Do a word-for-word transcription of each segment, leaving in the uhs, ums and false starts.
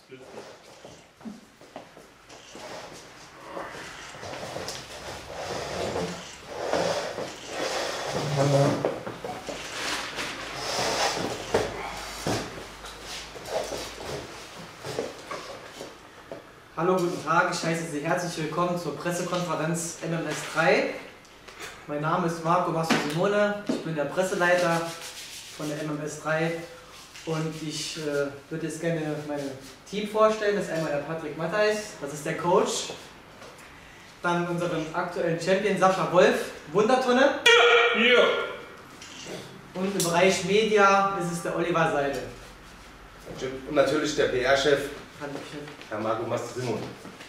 Hallo, guten Tag, ich heiße Sie herzlich willkommen zur Pressekonferenz M M S drei. Mein Name ist Marco Mastro Simone, ich bin der Presseleiter von der M M S drei und ich äh, würde jetzt gerne mein Team vorstellen. Das ist einmal der Patrick Mattheis, das ist der Coach. Dann unseren aktuellen Champion Sascha Wolf, Wundertonne. Ja. Und im Bereich Media ist es der Oliver Seidel. Und natürlich der P R-Chef, Herr Marco Mastro Simone.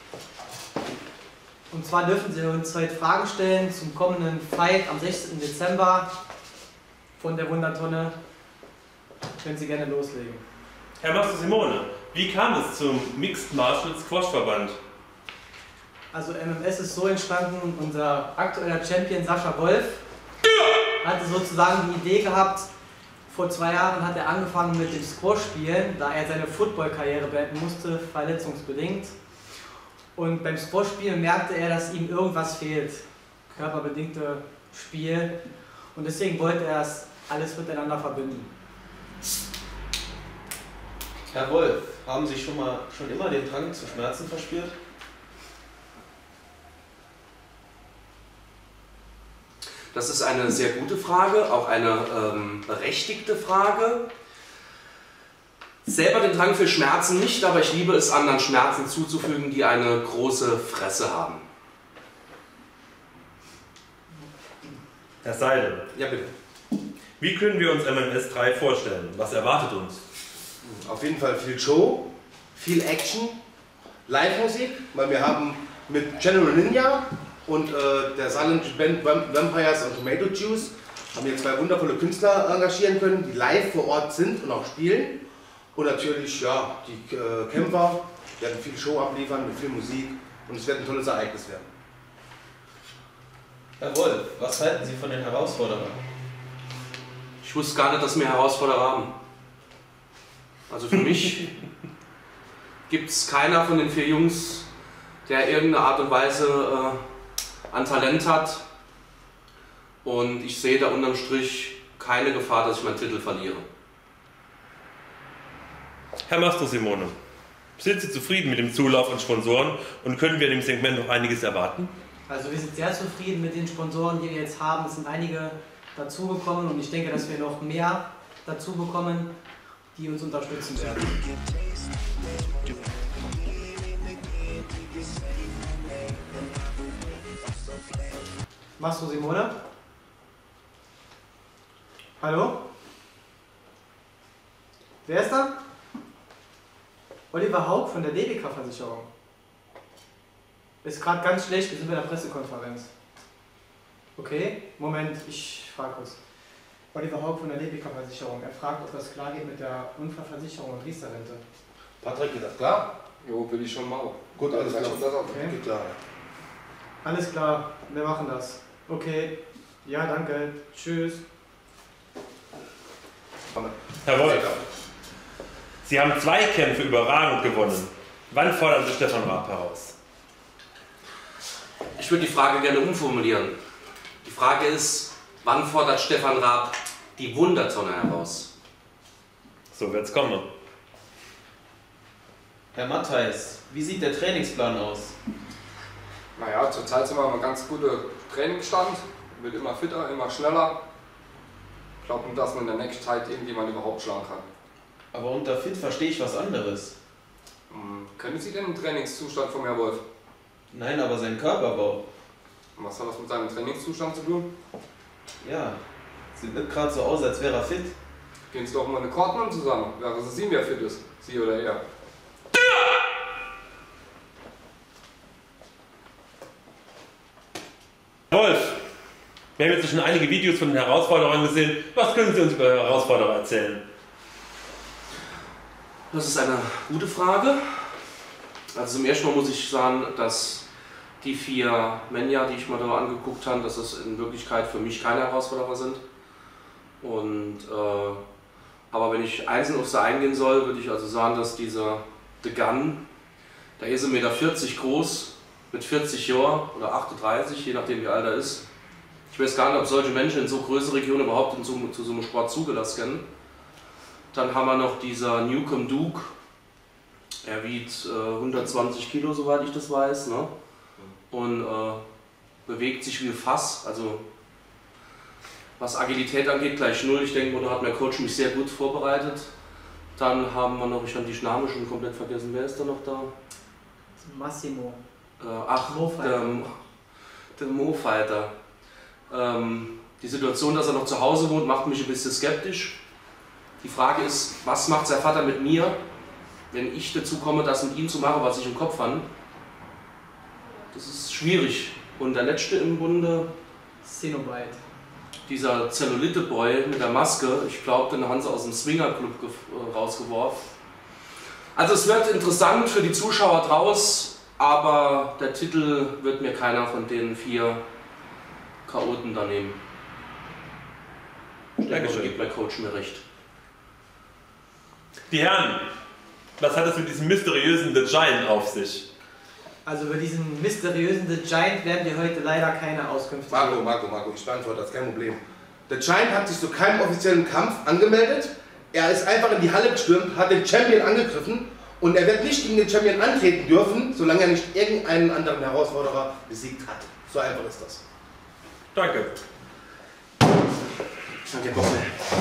Und zwar dürfen Sie uns heute Fragen stellen zum kommenden Fight am sechzehnten Dezember von der Wundertonne. Können Sie gerne loslegen. Herr Mastro Simone, wie kam es zum Mixed Martial Squash Verband? Also M M S ist so entstanden, unser aktueller Champion Sascha Wolf hatte sozusagen die Idee gehabt, vor zwei Jahren hat er angefangen mit dem Squash-Spielen, da er seine Football-Karriere beenden musste, verletzungsbedingt. Und beim Squash-Spielen merkte er, dass ihm irgendwas fehlt, körperbedingte Spiel. Und deswegen wollte er es alles miteinander verbinden. Herr Wolf, haben Sie schon, mal, schon immer den Drang zu Schmerzen verspürt? Das ist eine sehr gute Frage, auch eine ähm, berechtigte Frage. Selber den Drang für Schmerzen nicht, aber ich liebe es, anderen Schmerzen zuzufügen, die eine große Fresse haben. Herr Seidel, Ja, bitte. wie können wir uns M M S drei vorstellen? Was erwartet uns? Auf jeden Fall viel Show, viel Action, Live-Musik, weil wir haben mit General Ninja und äh, der Silent Band Vampires und Tomato Juice haben hier zwei wundervolle Künstler engagieren können, die live vor Ort sind und auch spielen. Und natürlich, ja, die äh, Kämpfer werden viel Show abliefern mit viel Musik und es wird ein tolles Ereignis werden. Herr Wolf, was halten Sie von den Herausforderern? Ich wusste gar nicht, dass wir Herausforderer haben. Also für mich gibt es keiner von den vier Jungs, der irgendeine Art und Weise äh, an Talent hat. Und ich sehe da unterm Strich keine Gefahr, dass ich meinen Titel verliere. Herr Mastro Simone, sind Sie zufrieden mit dem Zulauf an Sponsoren und können wir in dem Segment noch einiges erwarten? Also wir sind sehr zufrieden mit den Sponsoren, die wir jetzt haben. Es sind einige dazugekommen und ich denke, dass wir noch mehr dazu bekommen, die uns unterstützen werden. Mastro Simone? Hallo? Wer ist da? Oliver Haug von der D B K-Versicherung. Ist gerade ganz schlecht, wir sind bei der Pressekonferenz. Okay, Moment, ich frage kurz. Oliver Haug von der D B K-Versicherung. Er fragt, ob das klar geht mit der Unfallversicherung und Riester-Rente. Patrick, geht das klar? Jo, will ich schon mal. Gut, alles klar. Okay. Geht klar. Alles klar, wir machen das. Okay, ja, danke. Tschüss. Herr Wolf, Sie haben zwei Kämpfe überragend gewonnen. Wann fordern Sie Stefan Raab heraus? Ich würde die Frage gerne umformulieren. Die Frage ist, wann fordert Stefan Raab die Wundertonne heraus? So wird's kommen. Herr Mattheis, wie sieht der Trainingsplan aus? Naja, zurzeit sind wir auf einem ganz guten Trainingsstand. Wird immer fitter, immer schneller. Ich glaube nicht, dass man in der nächsten Zeit irgendjemand überhaupt schlagen kann. Aber unter fit verstehe ich was anderes. Hm, kennen Sie den Trainingszustand von Herrn Wolf? Nein, aber sein Körperbau. Und was hat das mit seinem Trainingszustand zu tun? Ja, sieht nicht gerade so aus, als wäre er fit. Gehen Sie doch mal eine Kortmann zusammen. Wäre Sie sehen, wer fit ist. Sie oder er. Wolf, wir haben jetzt schon einige Videos von den Herausforderern gesehen. Was können Sie uns über Herausforderer erzählen? Das ist eine gute Frage. Also zum ersten Mal muss ich sagen, dass die vier Männer, die ich mir da angeguckt habe, dass es in Wirklichkeit für mich keine Herausforderer sind. Und, äh, aber wenn ich einzeln auf sie eingehen soll, würde ich also sagen, dass diese The Gun. Da ist er eins Komma vierzig Meter groß, mit vierzig Jahren oder achtunddreißig, je nachdem wie alt er ist. Ich weiß gar nicht, ob solche Menschen in so größeren Regionen überhaupt in so, zu so einem Sport zugelassen werden. Dann haben wir noch dieser Newcomb Duke. Er wiegt äh, hundertzwanzig Kilo, soweit ich das weiß. Ne? Und äh, bewegt sich wie ein Fass. Also, was Agilität angeht, gleich null. Ich denke, da hat mein Coach mich sehr gut vorbereitet. Dann haben wir noch, ich habe die Namen schon komplett vergessen. Wer ist da noch da? Massimo. Äh, ach, Mo der, der Mo Fighter. Ähm, die Situation, dass er noch zu Hause wohnt, macht mich ein bisschen skeptisch. Die Frage ist, was macht sein Vater mit mir, wenn ich dazu komme, das mit ihm zu machen, was ich im Kopf habe? Das ist schwierig. Und der letzte im Bunde, Cenobite. dieser Zellulite-Boy mit der Maske, ich glaube, den haben sie aus dem Swinger-Club rausgeworfen. Also es wird interessant für die Zuschauer draus, aber der Titel wird mir keiner von den vier Chaoten da nehmen. Ich denke, da gibt mein Coach mir recht. Die Herren, was hat es mit diesem mysteriösen The Giant auf sich? Also über diesen mysteriösen The Giant werden wir heute leider keine Auskünfte Marco, geben. Marco, Marco, ich beantworte das, kein Problem. Der Giant hat sich zu keinem offiziellen Kampf angemeldet. Er ist einfach in die Halle gestürmt, hat den Champion angegriffen und er wird nicht gegen den Champion antreten dürfen, solange er nicht irgendeinen anderen Herausforderer besiegt hat. So einfach ist das. Danke. Danke, Bosse.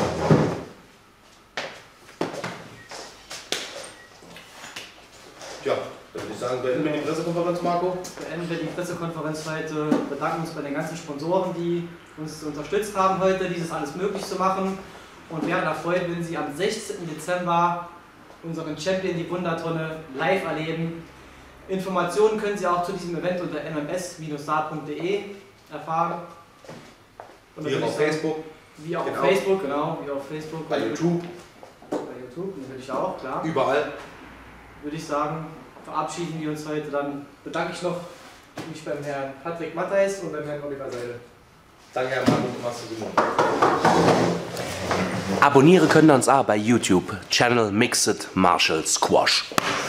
Ja, dann würde ich sagen, beenden wir die Pressekonferenz, Marco. Beenden wir die Pressekonferenz heute, bedanken uns bei den ganzen Sponsoren, die uns unterstützt haben heute, dieses alles möglich zu machen. Und wären erfreut, wenn Sie am sechzehnten Dezember unseren Champion, die Wundertonne, live erleben. Informationen können Sie auch zu diesem Event unter m m s Bindestrich punkt d e erfahren. Und Wie auch auf Facebook. Wie auch Genau. auf Facebook, genau, wie auf Facebook. Bei YouTube. Bei YouTube natürlich auch, klar. Überall. Würde ich sagen, verabschieden wir uns heute. Dann bedanke ich noch mich beim Herrn Patrick Mattheis und beim Herrn Oliver Seidel. Danke, Herr Marco, du machst es gut. Abonnieren können uns auch bei YouTube, Channel Mixed Martial Squash.